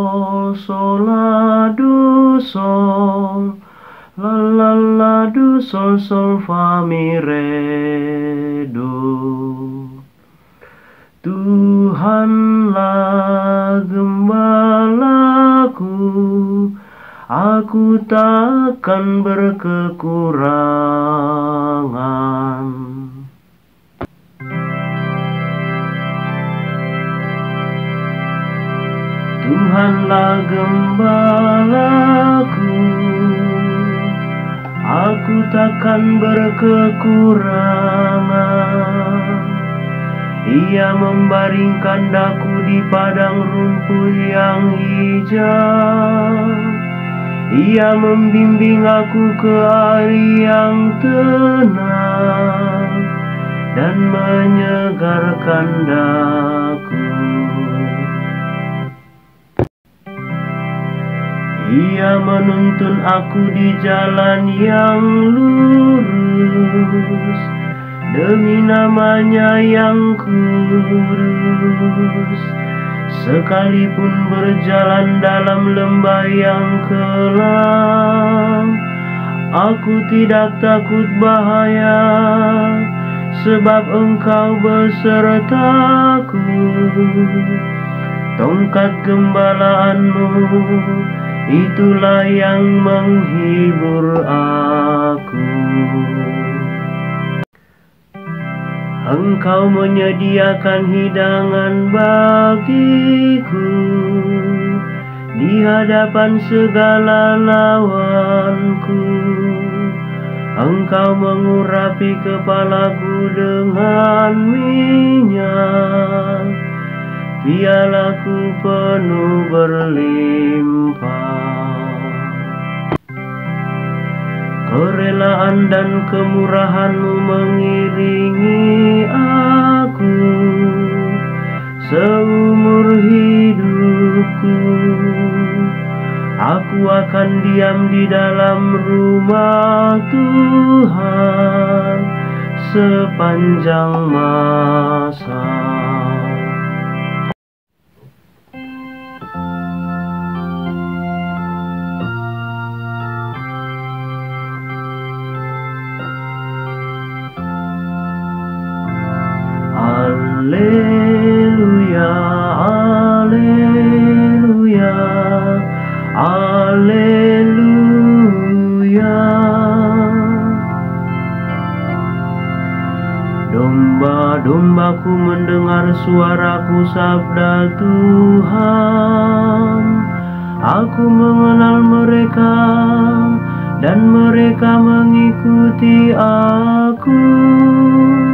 sol la do sol, la la la do sol sol fa mi re do. Tuhanlah gembalaku, aku takkan berkekurangan. Tuhanlah gembalaku, aku takkan berkekurangan. Ia membaringkan daku di padang rumput yang hijau. Ia membimbing aku ke air yang tenang dan menyegarkan daku. Ia menuntun aku di jalan yang lurus demi namanya yang kudus. Sekalipun berjalan dalam lembah yang kelam, aku tidak takut bahaya, sebab Engkau besertaku. Tongkat gembalaanmu, itulah yang menghibur aku. Engkau menyediakan hidangan bagiku di hadapan segala lawanku. Engkau mengurapi kepalaku dengan minyak, pialaku penuh berlimpah. Kerelaan dan kemurahan-Mu mengiringi aku seumur hidupku. Aku akan diam di dalam rumah Tuhan sepanjang masa. Alleluia, alleluia, alleluia. Domba-dombaku mendengar suaraku, sabda Tuhan. Aku mengenal mereka dan mereka mengikuti aku.